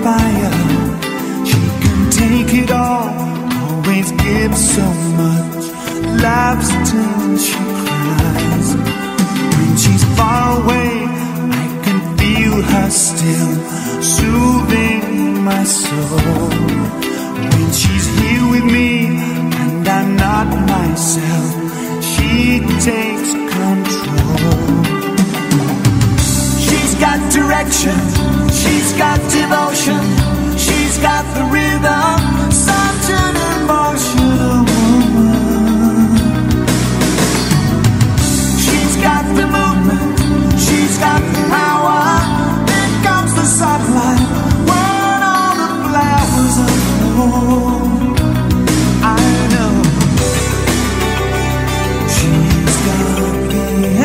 fire. She can take it all, always gives so much, laughs till she cries. When she's far away, I can feel her still, soothing my soul. When she's here with me and I'm not myself, she takes control. She's got direction, she's got devotion, she's got the rhythm, such an emotional woman. She's got the movement, she's got the power. Here comes the sunlight when all the flowers are blown. I know she's got the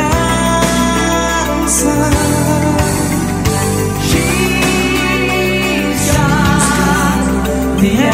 answer. She's got the answer.